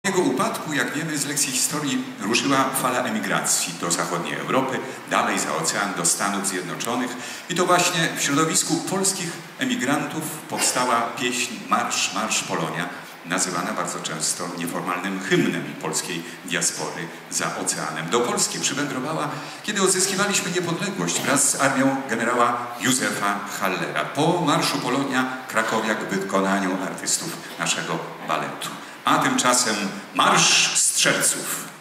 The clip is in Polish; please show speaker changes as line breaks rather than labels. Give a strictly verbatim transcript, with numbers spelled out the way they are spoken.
Po jego upadku, jak wiemy z lekcji historii, ruszyła fala emigracji do zachodniej Europy, dalej za ocean do Stanów Zjednoczonych i to właśnie w środowisku polskich emigrantów powstała pieśń Marsz, Marsz Polonia, nazywana bardzo często nieformalnym hymnem polskiej diaspory za oceanem. Do Polski przywędrowała, kiedy odzyskiwaliśmy niepodległość wraz z armią generała Józefa Hallera. Po Marszu Polonia krakowiak w wykonaniu artystów naszego baletu. A tymczasem Marsz Strzelców.